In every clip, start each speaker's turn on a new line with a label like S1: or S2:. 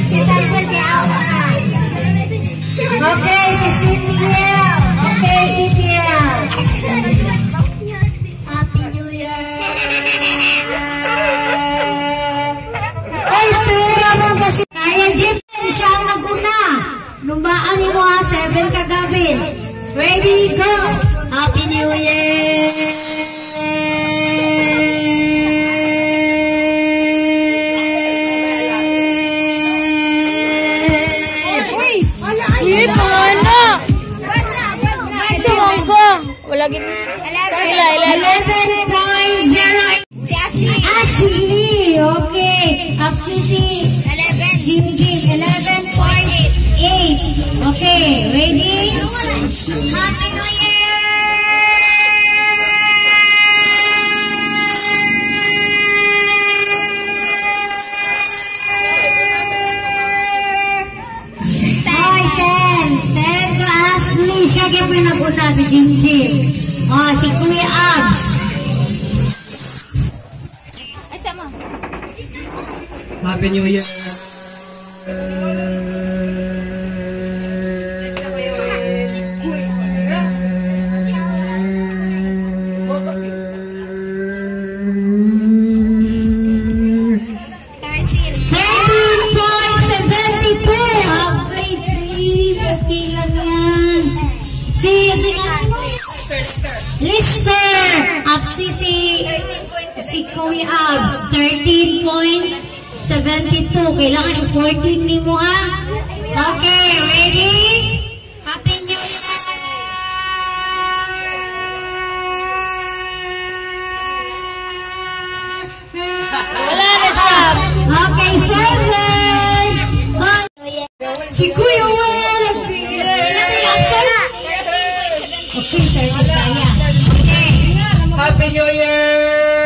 S1: Si Sansan kay outside. Okay, si CTL. Okay, CTL. Happy New Year. Ay, tira mo kasi. Kaya Jeep, siya ang naguna. Lumbaan mo ha, 7 ka Gavin. Ready, go! Happy New Year!
S2: Wala gini.
S1: 11.0. Ashley, okay. Upsisi. 11. Jim, 11.8. Okay, ready? Happy New Year! Siya kaya pinaguna si Jim. Si Kuya Abs.
S2: Ay, sama.
S3: Happy New Year.
S1: Lister! Si Kuya Abs, 13.72. Kailangan i-14 ni mo ha? Okay, ready? Happy New Year!
S2: Wala na stop.
S1: Okay, 7. Si Kuya Wal. Okay, 30 kaya.
S3: Happy New Year!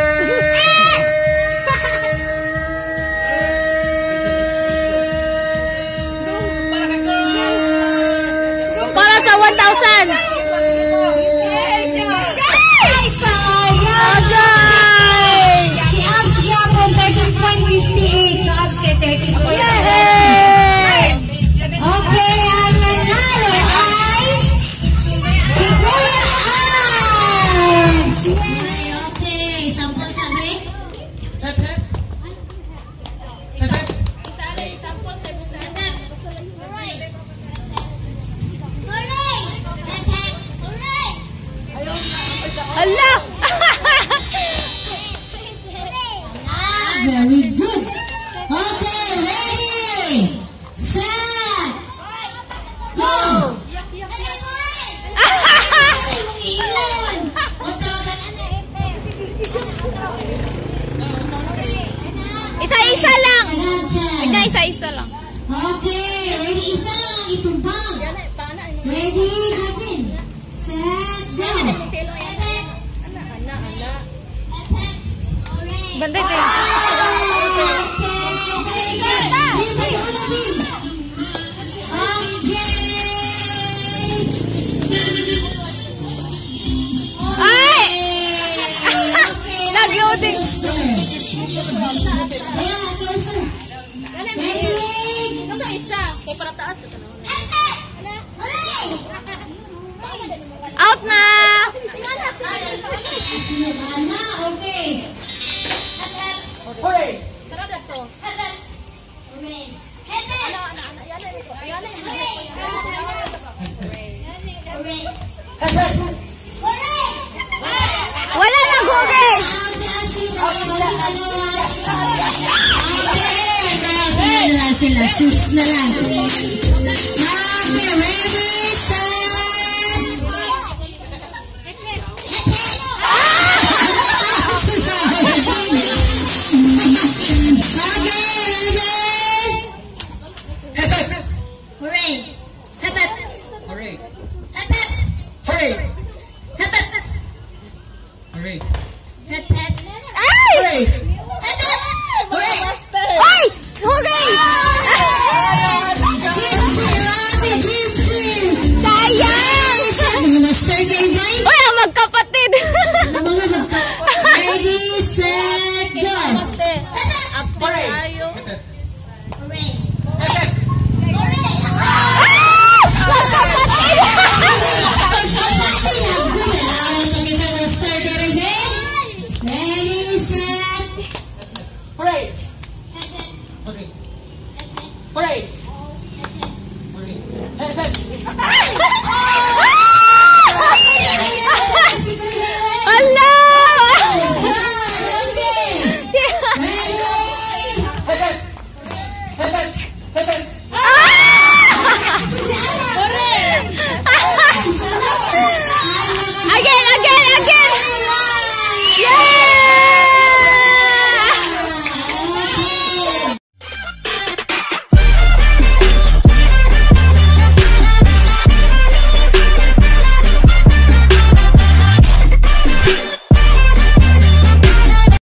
S2: Para sa 1,000.
S1: Ay, sayang! Si Abs Gabon, 13.58. Abs kay 13.7. Okay, ang nanalo ay si Kuya Abs! Okay, 10 sabi?
S2: Allah!
S1: Very good. Okay, ready, set, go.
S2: Isa-isa lang. Ina, isa-isa lang.
S1: Okay, ready, isa lang ang itumbang. Ready, Gavin. Set, go.
S2: Banday tayo. Ay! Nag-loading. Out na!
S1: Okay.
S3: Hooray!
S2: Wala na hooray!
S1: Sila, 6 na lang. Okay, ready?